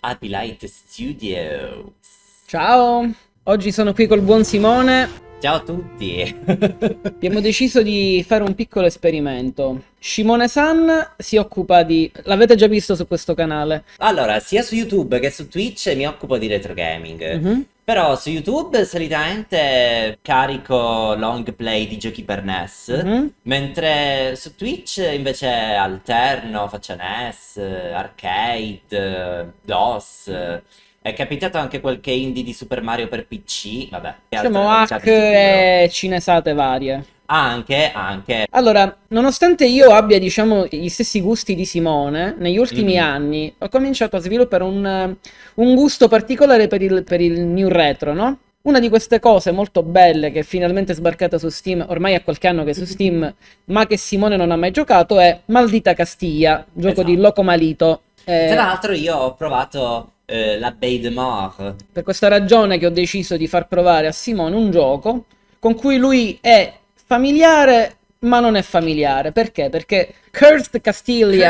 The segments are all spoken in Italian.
Happy Light Studios. Ciao, oggi sono qui col buon Simone. Ciao a tutti. Abbiamo deciso di fare un piccolo esperimento. Shimone-san si occupa di... L'avete già visto su questo canale? Allora, sia su YouTube che su Twitch mi occupo di retro gaming. Però su YouTube solitamente carico long play di giochi per NES, mentre su Twitch invece alterno, faccio NES, arcade, DOS. È capitato anche qualche indie di Super Mario per PC, vabbè. Diciamo hack e cinesate varie. Anche. Allora, nonostante io abbia, diciamo, gli stessi gusti di Simone, negli ultimi anni ho cominciato a sviluppare un gusto particolare per il new retro, no? Una di queste cose molto belle che è finalmente sbarcata su Steam, ormai è qualche anno che è su Steam, ma che Simone non ha mai giocato, è Maldita Castiglia, gioco di Loco Malito. Tra l'altro io ho provato la Bay de Mort. Per questa ragione che ho deciso di far provare a Simone un gioco con cui lui è familiare ma non è familiare. Perché? Perché Cursed Castilla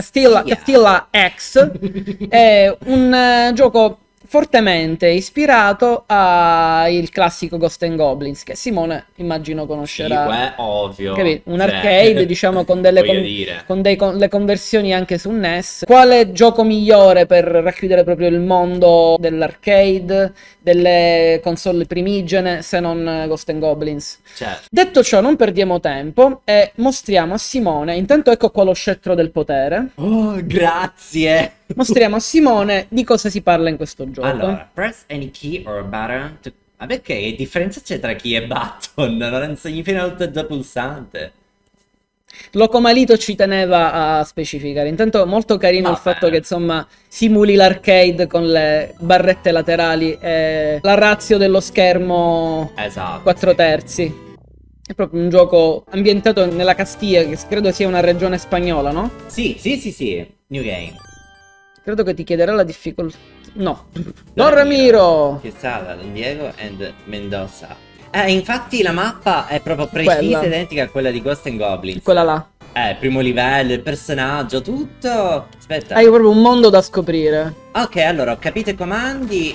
X è un gioco fortemente ispirato al classico Ghost and Goblins, che Simone immagino conoscerà. Sì, ovvio. Un arcade, diciamo, con delle le conversioni anche su NES. Quale gioco migliore per racchiudere proprio il mondo dell'arcade, delle console primigene, se non Ghost and Goblins? Certo. Detto ciò, non perdiamo tempo e mostriamo a Simone, intanto ecco qua lo scettro del potere. Oh, grazie! Mostriamo a Simone di cosa si parla in questo gioco. Allora, press any key or button to... Ma perché? Che differenza c'è tra key e button? Non significa tutto già pulsante. Loco Malito ci teneva a specificare. Intanto molto carino il fatto che insomma simuli l'arcade con le barrette laterali e la ratio dello schermo 4 terzi. È proprio un gioco ambientato nella Castiglia, che credo sia una regione spagnola, no? Sì. New game. Credo che ti chiederà la difficoltà. No. Don Ramiro! Che stava Don Diego and Mendoza. Infatti la mappa è proprio precisa, identica a quella di Ghost and Goblins. Quella là. Primo livello, il personaggio, tutto. Aspetta. Hai proprio un mondo da scoprire. Ok, allora ho capito i comandi.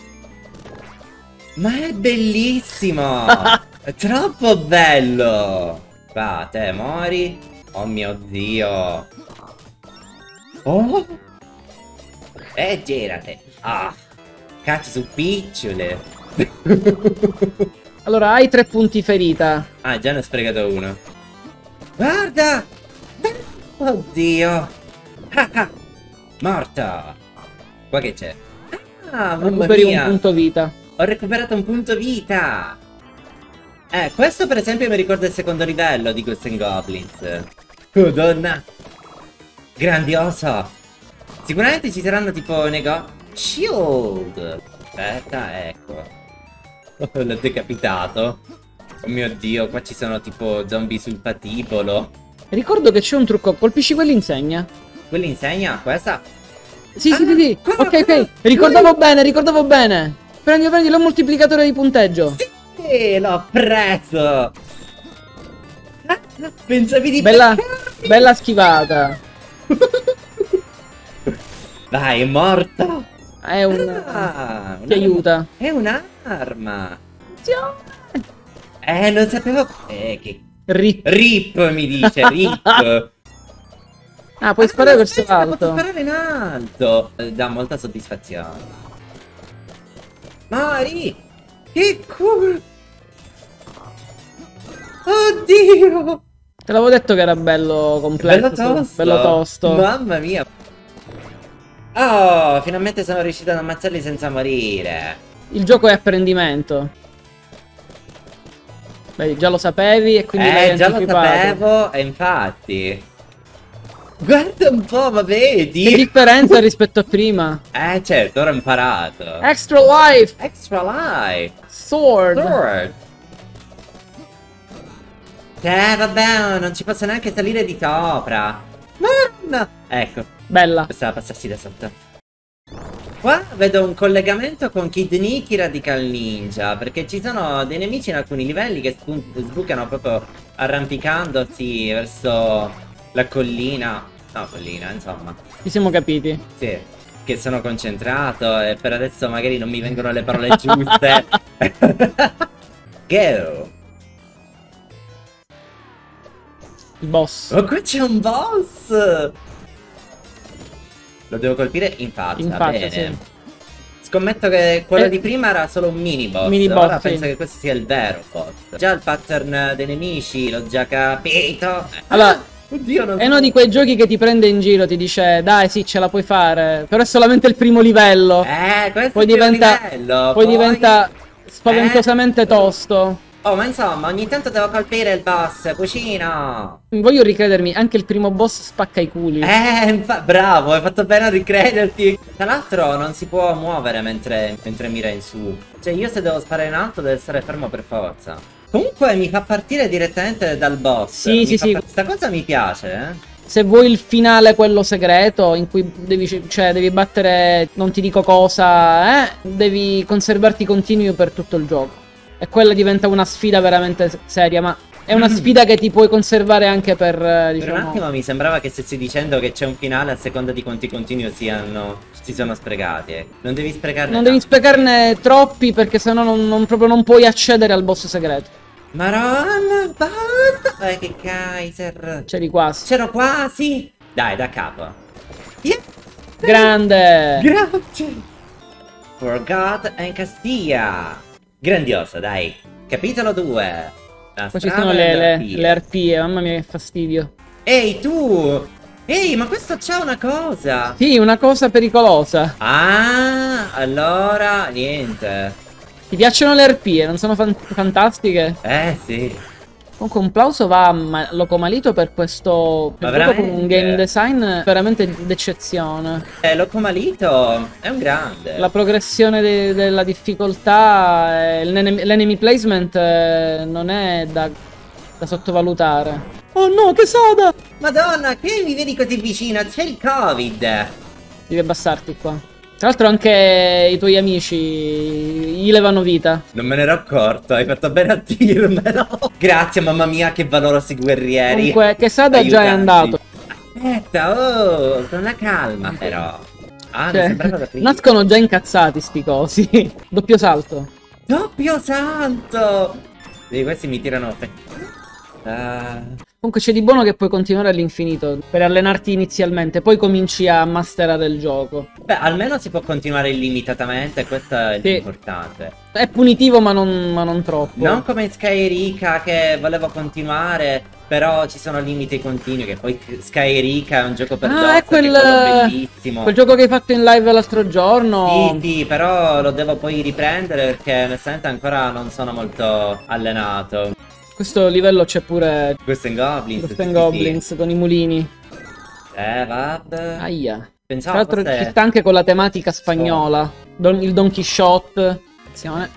Ma è bellissimo! È troppo bello! Va, te mori. Oh mio Dio. Oh! Girate. Cazzo su picciole. Allora, hai 3 punti ferita. Già ne ho sprecato uno. Guarda! Oddio! Morta! Qua che c'è? Mamma Recuperi mia! un punto vita. Ho recuperato un punto vita! Questo per esempio mi ricorda il secondo livello di Ghost and Goblins. Oh, donna! Grandioso! Sicuramente ci saranno tipo Shield! Aspetta, ecco. L'ho decapitato. Oh mio Dio, qua ci sono tipo zombie sul patibolo. Ricordo che c'è un trucco, colpisci quell'insegna. Quell'insegna? Questa? Sì. Ok. Ricordavo bene. Prendi lo moltiplicatore di punteggio. Sì, l'ho preso. Pensavi di bella schivata. Dai, è morto. È un... ti aiuta. È un'arma. Non sapevo... che... Rip mi dice, Rip. Puoi sparare verso l'alto. Posso sparare in alto. Dà molta soddisfazione. Mori! Che culo! Oddio! Te l'avevo detto che era bello completo. Bello tosto. Mamma mia. Oh, finalmente sono riuscito ad ammazzarli senza morire. Il gioco è apprendimento. Beh, già lo sapevi e quindi l'hai anticipato. Già lo sapevo e infatti. Guarda un po', ma vedi? Che differenza rispetto a prima. Certo, ora ho imparato. Extra life. Sword. Vabbè, non ci posso neanche salire di sopra. Mamma. Ecco. Bella. Bastava passarsi da sotto. Qua vedo un collegamento con Kid Niki Radical Ninja, perché ci sono dei nemici in alcuni livelli che sbucano proprio arrampicandosi verso la collina. No, collina, insomma. Ci siamo capiti. Sì. che sono concentrato e per adesso magari non mi vengono le parole giuste. Go! Il boss. Oh, qui c'è un boss! Lo devo colpire in faccia, In faccia, bene. sì. Scommetto che quello di prima era solo un mini boss. Mini boss, Ora sì. penso che questo sia il vero boss. Già il pattern dei nemici l'ho già capito. Allora, Oddio, non è uno so. di quei giochi che ti prende in giro, ti dice dai sì ce la puoi fare, però è solamente il primo livello. Questo Poi è il primo diventa, livello, poi diventa spaventosamente tosto. Oh, ma insomma, ogni tanto devo colpire il boss, cucino. Voglio ricredermi, anche il primo boss spacca i culi. Bravo, hai fatto bene a ricrederti. Tra l'altro non si può muovere mentre mira in su. Cioè io se devo sparare in alto devo stare fermo per forza. Comunque mi fa partire direttamente dal boss. Sì, sì, sì. Sta cosa mi piace, Se vuoi il finale, quello segreto, in cui devi battere non ti dico cosa, devi conservarti continui per tutto il gioco. E quella diventa una sfida veramente seria, ma è una sfida che ti puoi conservare anche per, diciamo... Per un attimo mi sembrava che stessi dicendo che c'è un finale a seconda di quanti continui si sono sprecati. Non devi sprecarne Non devi sprecarne troppi perché sennò proprio non puoi accedere al boss segreto. Maronna, basta! Che Kaiser! C'eri quasi. C'ero quasi! Dai, da capo. Yeah. Grande! Grazie! For God and Castiglia! Grandiosa, dai! Capitolo 2! Poi ci sono le arpie, mamma mia che fastidio. Ehi, tu! Ehi, ma questo c'ha una cosa! Sì, una cosa pericolosa. Ah, allora, niente. Ti piacciono le arpie? Non sono fantastiche? Sì. Comunque un plauso va a Locomalito per questo Ma gioco con un veramente? game design veramente d'eccezione. Locomalito è un grande. La progressione della difficoltà, l'enemy placement non è da sottovalutare. Oh no, che soda! Madonna, che mi vedi così vicino? C'è il Covid. Devi abbassarti qua. Tra l'altro anche i tuoi amici gli levano vita. Non me ne ero accorto, hai fatto bene a dirmelo. Grazie, mamma mia, che valorosi guerrieri. Comunque, Quesada già è andato. Aspetta, oh, con la calma però. Ah, mi Cioè, sembrava da prima. nascono già incazzati sti cosi. Doppio salto. Doppio salto! E questi mi tirano. Comunque c'è di buono che puoi continuare all'infinito per allenarti inizialmente, poi cominci a masterare il gioco. Beh, almeno si può continuare illimitatamente, questo è l'importante. È punitivo ma non troppo. Non come in Skyrica che volevo continuare, però ci sono limiti continui, che poi Skyrica è un gioco per dosso, è quello bellissimo. Quel gioco che hai fatto in live l'altro giorno. Sì, però lo devo poi riprendere perché onestamente ancora non sono molto allenato. Questo livello c'è pure Ghost and Goblins. Ghost and Goblins con i mulini. Vabbè. Aia. Pensavo Tra l'altro fosse... ci sta anche con la tematica spagnola. Il Don Quixote. Attenzione.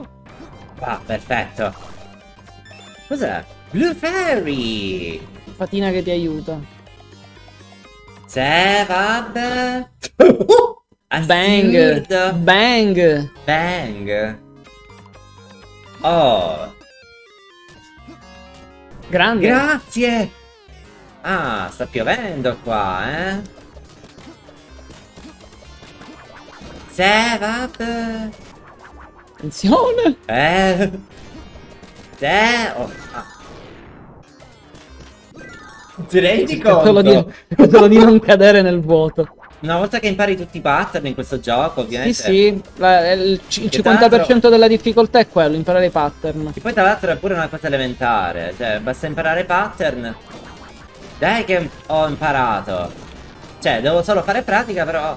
Perfetto. Cos'è? Blue Fairy. Fatina che ti aiuta. Vabbè. Bang. Assurdo. Bang. Bang. Oh. Grande. Grazie. Ah, sta piovendo qua, vabbè. Attenzione. Oh. Ti rendi conto? Solo di non cadere nel vuoto. Una volta che impari tutti i pattern in questo gioco, ovviamente. Sì, il 50% della difficoltà è quello, imparare i pattern. E poi tra l'altro è pure una cosa elementare. Cioè, basta imparare i pattern. Dai che ho imparato. Cioè, devo solo fare pratica, però...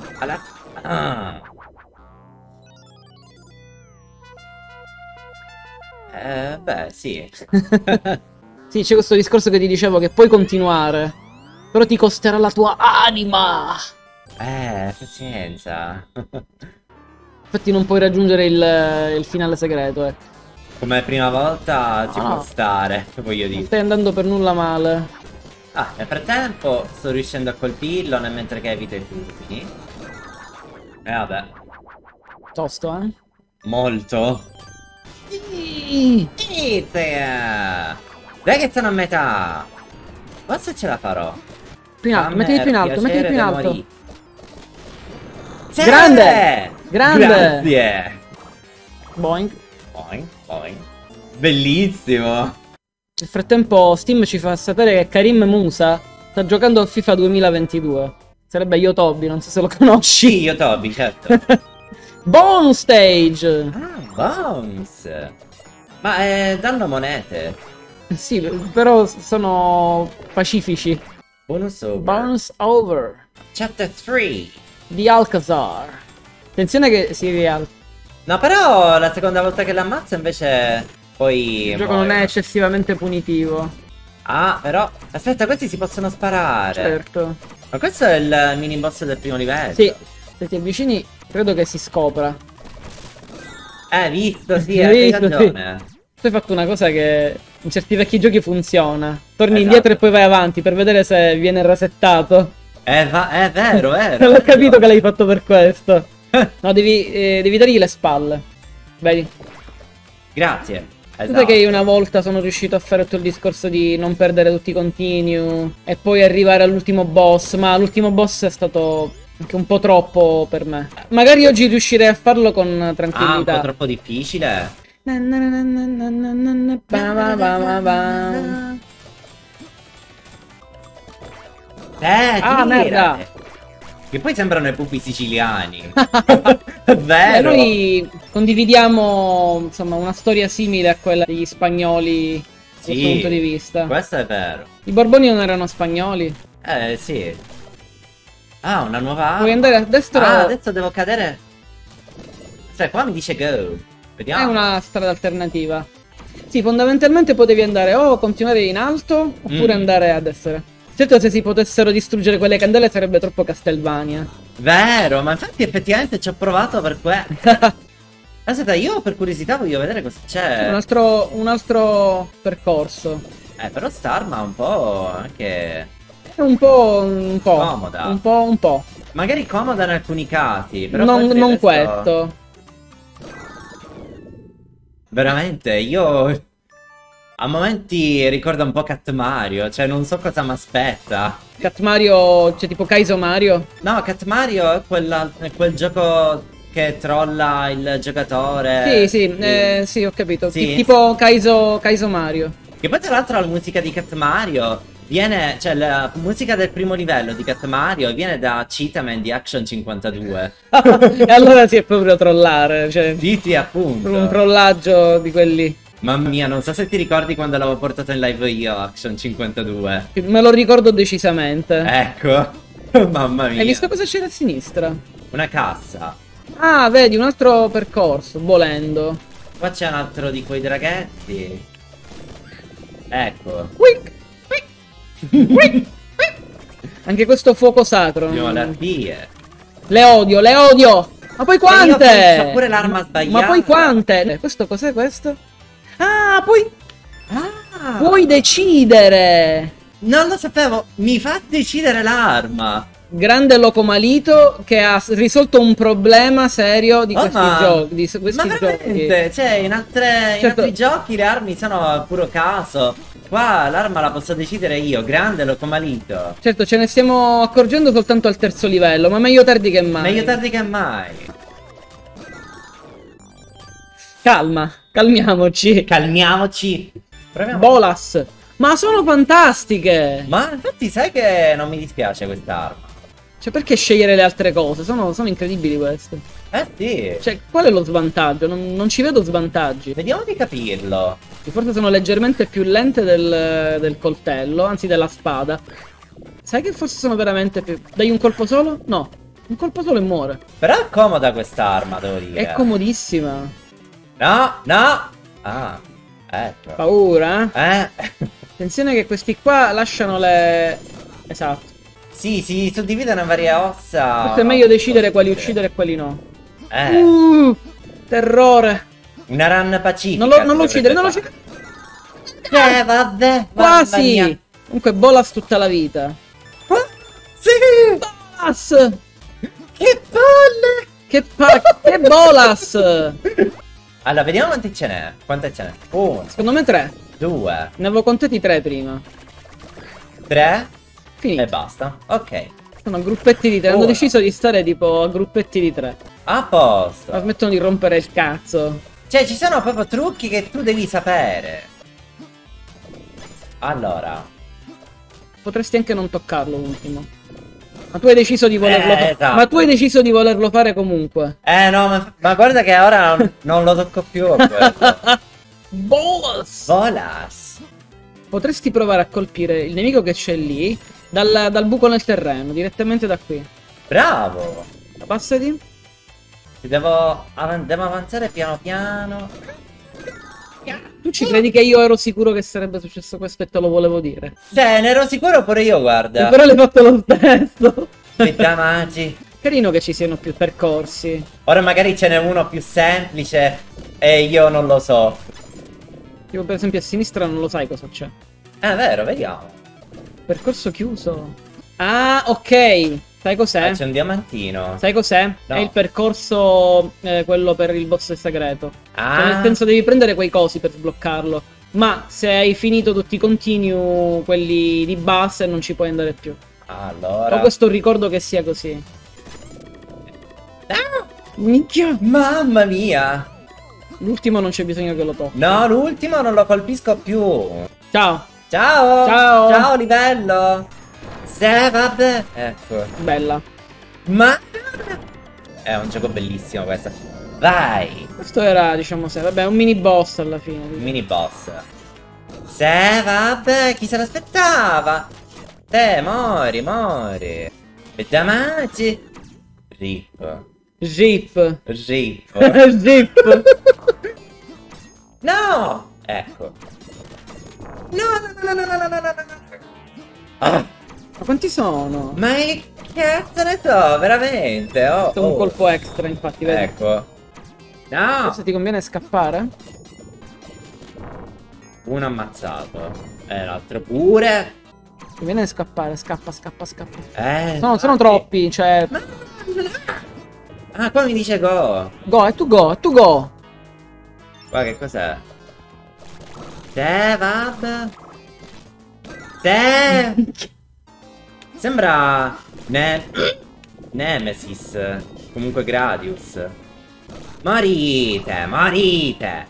beh, sì. Sì, c'è questo discorso che ti dicevo che puoi continuare, però ti costerà la tua anima. Pazienza. Infatti non puoi raggiungere il finale segreto, ecco. Come prima volta ci No. può stare, voglio Non dire. stai andando per nulla male. Nel frattempo sto riuscendo a colpirlo mentre che evito i fulmini. Vabbè. Tosto, eh? Molto. Sì. Inizia! Dai che sono a metà! Forse ce la farò. Più in alto, mettiti più in alto, mettiti più in alto. Sì! Grande! Grande! Grazie! Boing. Boing, boing. Bellissimo! Nel frattempo Steam ci fa sapere che Karim Musa sta giocando a FIFA 2022. Sarebbe Yotobi, non so se lo conosci. Sì, io Toby, certo. Bonus stage! Ah, Bones! Ma danno monete. Sì, però sono pacifici. Bonus over. Bonus over. Chapter 3. Di Alcazar. Attenzione che si rialza. No, però la seconda volta che l'ammazza invece poi Il gioco non è eccessivamente punitivo. Ah, però aspetta, questi si possono sparare. Certo. Ma questo è il mini boss del primo livello. Sì, se ti avvicini credo che si scopra. Visto, sì, Hai hai visto, ragione. Tu hai fatto una cosa che in certi vecchi giochi funziona. Torni Esatto. indietro e poi vai avanti per vedere se viene resettato. È vero, vero. Non ho capito che l'hai fatto per questo. No, devi dargli le spalle. Vedi? Grazie. Sai Esatto. che io una volta sono riuscito a fare tutto il discorso di non perdere tutti i continue e poi arrivare all'ultimo boss, ma l'ultimo boss è stato anche un po' troppo per me. Magari oggi riuscirei a farlo con un tranquillità. po' troppo difficile. Ah, merda. Che poi sembrano i pupi siciliani. È vero. Noi condividiamo insomma una storia simile a quella degli spagnoli da questo punto di vista. Questo è vero. I Borboni non erano spagnoli. Sì. Ah, una nuova arma. Puoi andare a destra. Ah, adesso devo cadere. Cioè, qua mi dice go. Vediamo. È una strada alternativa. Sì, fondamentalmente potevi andare o continuare in alto oppure andare a destra. Certo, se si potessero distruggere quelle candele sarebbe troppo Castlevania. Vero, ma infatti effettivamente ci ho provato per quello. Aspetta, io per curiosità voglio vedere cosa c'è. Un altro percorso. Però sta arma un po' anche È un po'. comoda. Un po'. Magari comoda in alcuni casi, però Non, poi per il non resto- questo. Veramente, io a momenti ricorda un po' Cat Mario, cioè non so cosa mi aspetta. Cat Mario, cioè tipo Kaizo Mario. No, Cat Mario è quel gioco che trolla il giocatore. Sì, ho capito. Sì. Tipo Kaizo Mario. Che poi tra l'altro la musica di Cat Mario viene, cioè la musica del primo livello di Cat Mario viene da Cheetahman di Action 52. E allora si è proprio trollare. Cioè, Sì, appunto. un trollaggio di quelli. Mamma mia, non so se ti ricordi quando l'avevo portato in live io, Action 52. Me lo ricordo decisamente. Ecco, mamma mia. Hai visto cosa c'era a sinistra? Una cassa. Ah, vedi, un altro percorso, volendo. Qua c'è un altro di quei draghetti. Ecco. Quick, quick, quick, quick. Anche questo fuoco sacro. Abbiamo le arpie. Le odio, le odio. Ma poi quante? C'ho pure l'arma sbagliata. Ma poi quante? Questo cos'è questo? Ah, poi Ah, puoi decidere. non lo sapevo. Mi fa decidere l'arma. Grande Locomalito che ha risolto un problema serio di Oh, questi ma- giochi. Di questi Ma veramente, cioè in Certo. altri giochi le armi sono a puro caso. Qua l'arma la posso decidere io. Grande Locomalito. Certo, ce ne stiamo accorgendo soltanto al terzo livello, ma meglio tardi che mai. Meglio tardi che mai. Calma, calmiamoci. Calmiamoci. Proviamo. Bolas. Ma sono fantastiche. Ma infatti sai che non mi dispiace quest'arma. Cioè, perché scegliere le altre cose? Sono incredibili queste. Sì. Cioè, qual è lo svantaggio? Non ci vedo svantaggi. Vediamo di capirlo. Forse sono leggermente più lente del coltello, anzi della spada. Sai che forse sono veramente più... Dai un colpo solo? No. Un colpo solo e muore. Però è comoda quest'arma, devo dire. È comodissima. No, no. Ah, ecco. Paura? Eh. Attenzione che questi qua lasciano le... Esatto. Sì, si suddividono in varie ossa. Questo è meglio decidere quali uccidere e quali no. Terrore. Una run pacifica. Non lo uccidere, non lo uccidere. Vabbè. Quasi. mamma mia. Comunque Bolas tutta la vita. Sì. Bolas. Che palle. Che Bolas. Allora, vediamo quanti ce n'è. Quante ce n'è? 1, Secondo me 3. 2, Ne avevo contati 3 prima. 3 Finito. e basta. Ok. Sono a gruppetti di 3. Hanno deciso di stare tipo a gruppetti di 3. A posto. Ma smettono di rompere il cazzo. Cioè, ci sono proprio trucchi che tu devi sapere. Allora. Potresti anche non toccarlo l'ultimo. Ma tu hai deciso di volerlo fare. Esatto. Ma tu hai deciso di volerlo fare comunque. No, ma guarda che ora non lo tocco più a quello. Bolas! Bolas. Potresti provare a colpire il nemico che c'è lì dal buco nel terreno, direttamente da qui. Bravo. Passati. Devo avanzare piano piano. Tu ci credi che io ero sicuro che sarebbe successo questo e te lo volevo dire? Cioè, ne ero sicuro pure io, guarda. Però l'hai fatto lo stesso. Aspetta, magi. Carino che ci siano più percorsi. Ora magari ce n'è uno più semplice e io non lo so. Tipo per esempio a sinistra non lo sai cosa c'è. È vero, vediamo. Percorso chiuso. Ah, ok. Sai cos'è? C'è un diamantino. Sai cos'è? No. È il percorso, quello per il boss segreto. Ah. Cioè, nel senso devi prendere quei cosi per sbloccarlo. Ma se hai finito tutti i continue, quelli di base, non ci puoi andare più. Allora. Ho questo ricordo che sia così. Ah, Minchia. mamma mia. L'ultimo non c'è bisogno che lo tocchi. No, l'ultimo non lo colpisco più. Ciao. Ciao. Ciao. Ciao, livello. Se, vabbè. Ecco. Bella. Ma è un gioco bellissimo questo. Vai. Questo era, diciamo, vabbè, un mini boss alla fine. Mini boss. Se, vabbè, chi se l'aspettava? Te, mori. Vediamoci. Rip. Zip. Rip. Zip. No! Ecco. No. Ah, Ma quanti sono? ma che cazzo ne so, veramente? Oh, Questo è un colpo extra, infatti, vedi? Ecco. No! Forse ti conviene scappare? Uno ammazzato. E l'altro pure. Ti conviene scappare, scappa. Sono infatti. troppi, cioè... Ma... Ah, qua mi dice go. Go, e tu go. Guarda che cos'è? Te, vabbè. Te. Sembra... Nemesis. Comunque Gradius. Morite.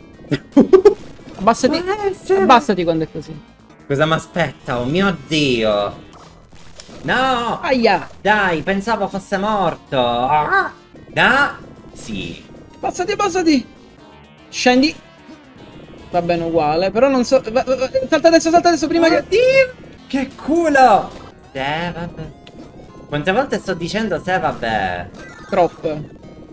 Abbassati quando è così. Cosa mi aspetta? Oh mio Dio. No. Aia. Dai, pensavo fosse morto. Ah. No. Sì. Abbassati. Scendi. Va bene uguale, però non so... Salta adesso prima che... Oddio, che culo. Vabbè. Quante volte sto dicendo se vabbè? Troppe.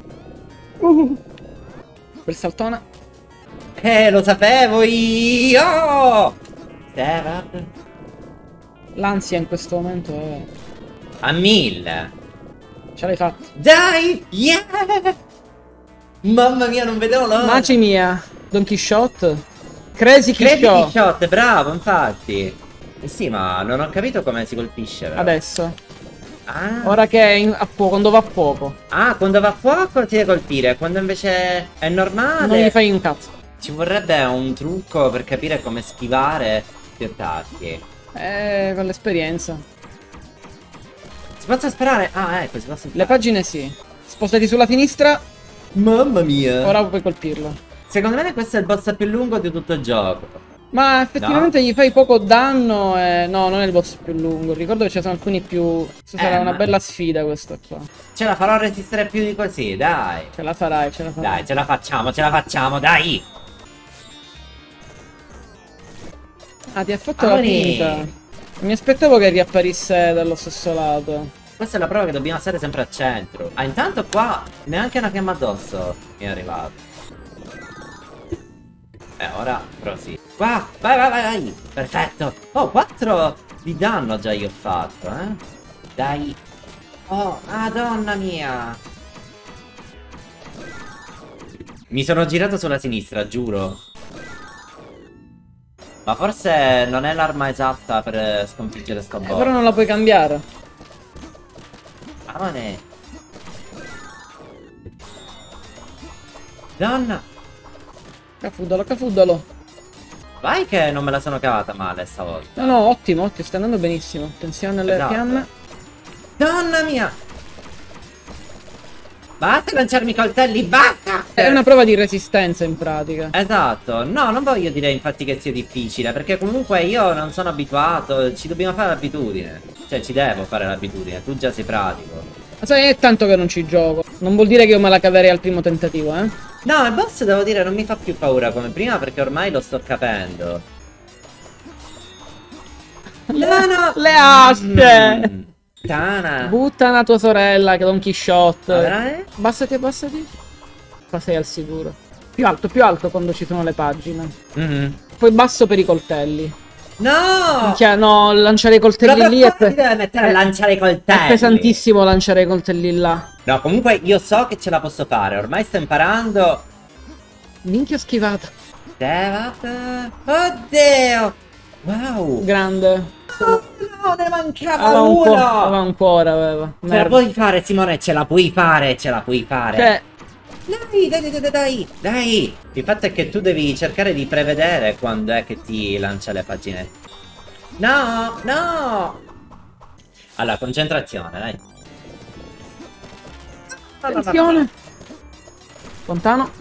Quel saltona. Lo sapevo io. Vabbè. L'ansia in questo momento è... A 1000. Ce l'hai fatta. Dai. Yeah. Mamma mia, non vedevo l'ora. Maci mia. Don Quixote. Crazy Crazy Quixote. Quixote, bravo, infatti. Eh sì, ma non ho capito come si colpisce, però. Adesso. Ah. Ora che è a fuoco, quando va a fuoco. Ah, quando va a fuoco ti deve colpire, quando invece è normale... Non gli fai un cazzo. Ci vorrebbe un trucco per capire come schivare gli attacchi. Con l'esperienza. Si possa sparare? Ah, ecco, si possa Le sparare. pagine sì. Spostati sulla sinistra. Mamma mia. Ora puoi colpirlo. Secondo me questo è il boss più lungo di tutto il gioco. Ma effettivamente gli fai poco danno e... No, non è il boss più lungo. Ricordo che ci sono alcuni più... Questo sarà una bella sfida questa qua. Ce la farò resistere più di così, dai. Ce la farai. Dai, ce la facciamo, dai. Ah, ti ha fatto la finta. Mi aspettavo che riapparisse dallo stesso lato. Questa è la prova che dobbiamo stare sempre al centro. Ah, intanto qua neanche una fiamma addosso mi è arrivata. Ora, però sì. Qua, vai. Perfetto. Oh, 4 di danno già io ho fatto, Dai. Oh, madonna mia. Mi sono girato sulla sinistra, giuro. Ma forse non è l'arma esatta per sconfiggere sto boss. Però non la puoi cambiare. Amane. Donna. Cafuddalo. Vai che non me la sono cavata male stavolta. No, ottimo, stai andando benissimo. Attenzione alle Esatto. fiamme. Donna mia! Basta lanciarmi i coltelli, basta! È una prova di resistenza in pratica. Esatto, no, non voglio dire infatti che sia difficile, perché comunque io non sono abituato, ci dobbiamo fare l'abitudine. Cioè, ci devo fare l'abitudine, tu già sei pratico. Ma sai, è tanto che non ci gioco. Non vuol dire che io me la caverei al primo tentativo, eh? No, il boss devo dire non mi fa più paura come prima, perché ormai lo sto capendo. No! Le asce! Tana! Buttana tua sorella, che Don Quixote. Veramente? Abbassati, abbassati. Qua sei al sicuro. Più alto quando ci sono le pagine. Poi basso per i coltelli. No! Minchia, no, lanciare i coltelli lì è ti deve mettere a lanciare i coltelli. è pesantissimo lanciare i coltelli là. No, comunque io so che ce la posso fare, ormai sto imparando. Minchia, ho schivato. Oddio! Wow! Grande. No, ne mancava Aveva un cuore, aveva. Ce la puoi fare, Simone, ce la puoi fare, ce la puoi fare. Cioè, Dai! Il fatto è che tu devi cercare di prevedere quando è che ti lancia le pagine. No! Allora, concentrazione, dai. attenzione. Lontano.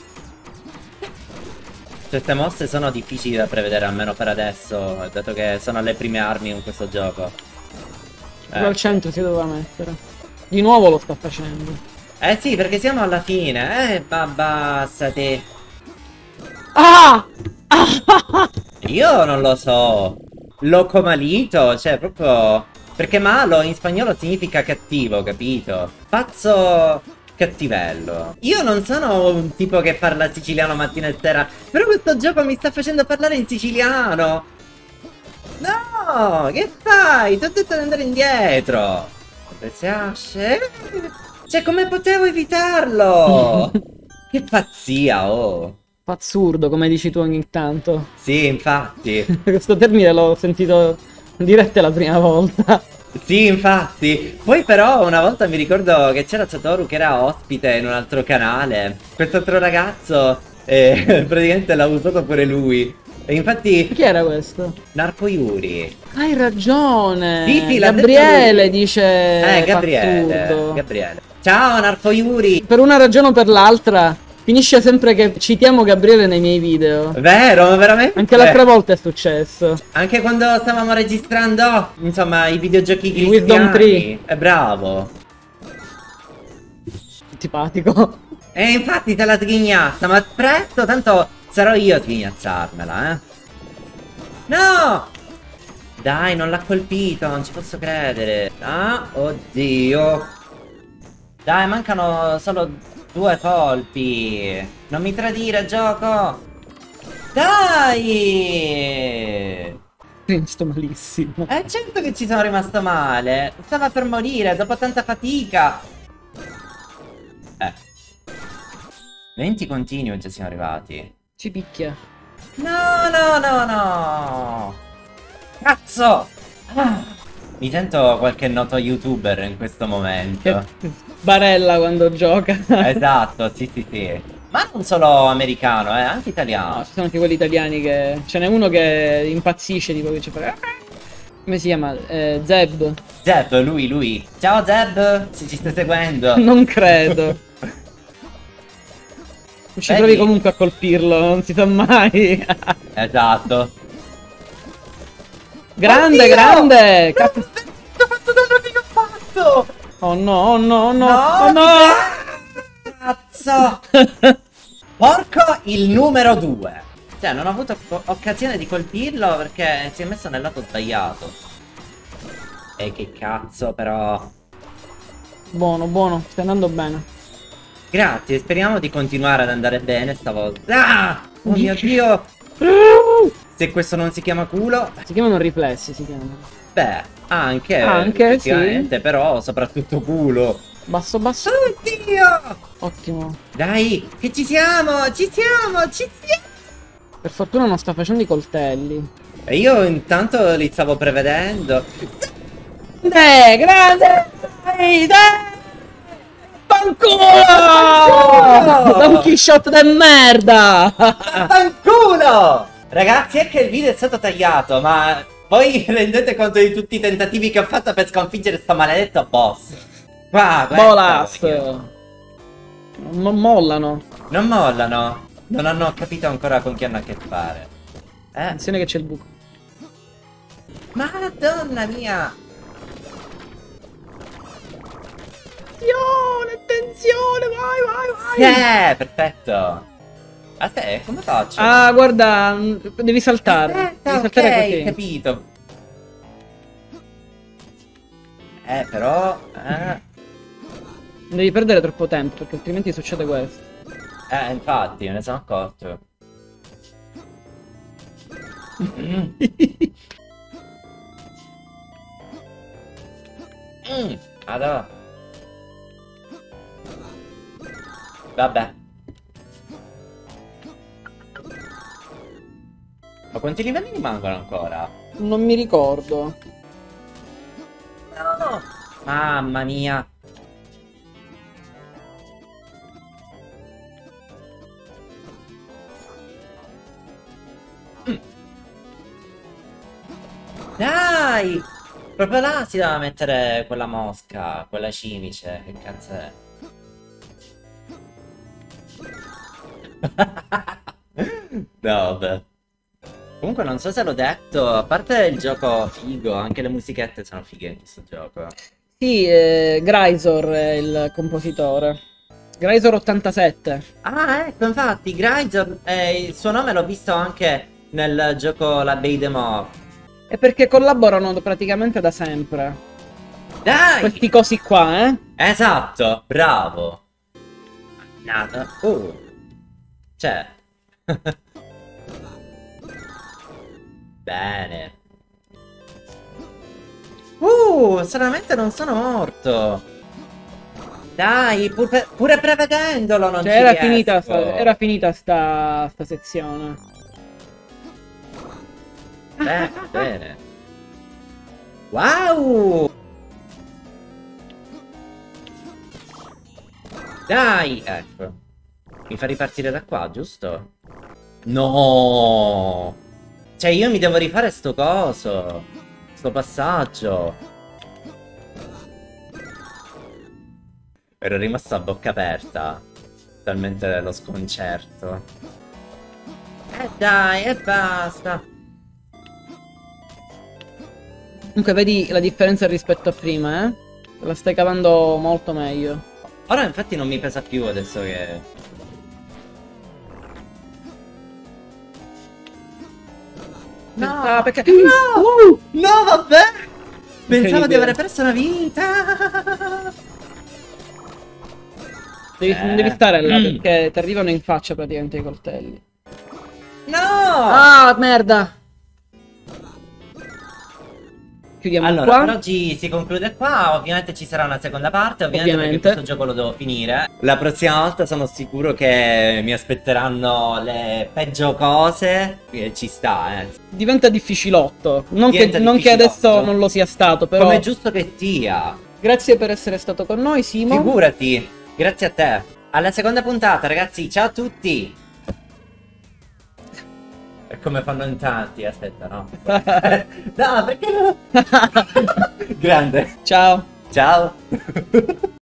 Queste mosse sono difficili da prevedere, almeno per adesso, dato che sono le prime armi in questo gioco. Quello al centro si doveva mettere. Di nuovo lo sta facendo. Eh sì, perché siamo alla fine. Ma abbassati. Ah! Io non lo so. Locomalito, cioè proprio... Perché malo in spagnolo significa cattivo, capito? Pazzo cattivello. Io non sono un tipo che parla siciliano mattina e sera, però questo gioco mi sta facendo parlare in siciliano. No, che fai? Ti ho detto di andare indietro. Queste asce. Cioè, come potevo evitarlo? Che pazzia, oh. Pazzurdo, come dici tu ogni tanto. Sì, infatti. Questo termine l'ho sentito in diretta la prima volta. Sì, infatti. Poi però una volta mi ricordo che c'era Satoru che era ospite in un altro canale. Quest'altro ragazzo praticamente l'ha usato pure lui. E infatti... Chi era questo? Narco Yuri. Hai ragione. Sì, l'ha Gabriele detto lui. dice Gabriele. Pazzurdo. Gabriele. Ciao Narco Yuri. Per una ragione o per l'altra finisce sempre che citiamo Gabriele nei miei video. Vero, veramente? Anche l'altra volta è successo. Anche quando stavamo registrando, insomma, i videogiochi Il Wisdom cristiani. È bravo. Antipatico. E infatti te la sghignazza, ma presto, tanto sarò io a sghignazzarmela, eh. No! Dai, non l'ha colpito, non ci posso credere. Ah, oddio. Dai, mancano solo 2 colpi. Non mi tradire, gioco. Dai! Sto malissimo. Certo che ci sono rimasto male. Stava per morire dopo tanta fatica. 20 continui già siamo arrivati. Ci picchia. No. Cazzo! Mi sento qualche noto youtuber in questo momento. Barella quando gioca. Esatto, sì. Ma non solo americano, anche italiano. No, ci sono anche quelli italiani che... Ce n'è uno che impazzisce, tipo che ci fa... Come si chiama? Zeb. Zeb, lui. Ciao Zeb, se ci stai seguendo. Non credo. Ci provi comunque a colpirlo, non si sa mai. Esatto. Grande, oddio! grande! Cazzo, ho fatto danno che ho fatto! Oh no. Cazzo! Porco il numero 2. Cioè, non ho avuto occasione di colpirlo perché si è messo nel lato sbagliato. E che cazzo, però. Buono, stai andando bene. Grazie, speriamo di continuare ad andare bene stavolta. Ah! Oh mio Dio! Se questo non si chiama culo. Si chiamano riflessi, si chiamano. Beh, anche effettivamente, sì. Però soprattutto culo. Basso. Oddio! Ottimo. Dai, che ci siamo! Per fortuna non sta facendo i coltelli. E io intanto li stavo prevedendo. Grande! Dai! Fanculo! Don Quixote de merda! Fanculo! Ragazzi, è che il video è stato tagliato, ma Voi rendete conto di tutti i tentativi che ho fatto per sconfiggere sto maledetto boss? Qua, Bolas! Non mollano. Non mollano. Non hanno capito ancora con chi hanno a che fare. Attenzione che c'è il buco. Madonna mia! Attenzione, vai! Perfetto. Aspetta, come faccio? Ah, guarda, devi saltare. Aspetta, Devi saltare ok, così. capito. Però... Non devi perdere troppo tempo, perché altrimenti succede questo. Infatti, me ne sono accorto. Allora. Vabbè. Ma quanti livelli rimangono ancora? Non mi ricordo. No! Mamma mia. Dai! Proprio là si deve mettere quella mosca, quella cimice, che cazzo è? No, vabbè. Comunque non so se l'ho detto, a parte il gioco figo, anche le musichette sono fighe in questo gioco. Sì, Grisor è il compositore. Grisor 87. Ah, ecco, infatti, Grisor, il suo nome l'ho visto anche nel gioco La Beat 'em Up. È perché collaborano praticamente da sempre. Dai! Questi cosi qua, eh? Esatto, bravo. Nada. Cioè. Bene. Stranamente non sono morto. Dai, pure prevedendolo non Cioè, ci era riesco. finita sta sezione. Bene. Wow! Dai, ecco. Mi fa ripartire da qua, giusto? No! Cioè, io mi devo rifare sto coso. Sto passaggio. Ero rimasto a bocca aperta. Talmente lo sconcerto. Dai, e basta. Comunque vedi la differenza rispetto a prima, eh? La stai cavando molto meglio. Ora infatti non mi pesa più adesso che... No, perché... No! No, vabbè! Pensavo di aver perso una vita! Non devi stare là, perché ti arrivano in faccia praticamente i coltelli. No! Ah, merda! Chiudiamo Allora, qua. per oggi si conclude qua, ovviamente ci sarà una seconda parte, ovviamente. Perché questo gioco lo devo finire. La prossima volta sono sicuro che mi aspetteranno le peggio cose, e ci sta, Diventa difficilotto, non Diventa che adesso non lo sia stato, però... Come è giusto che sia. Grazie per essere stato con noi, Simo. Figurati, grazie a te. Alla seconda puntata, ragazzi, ciao a tutti. È come fanno in tanti, aspetta, no? No, perché no? Grande. Ciao. Ciao.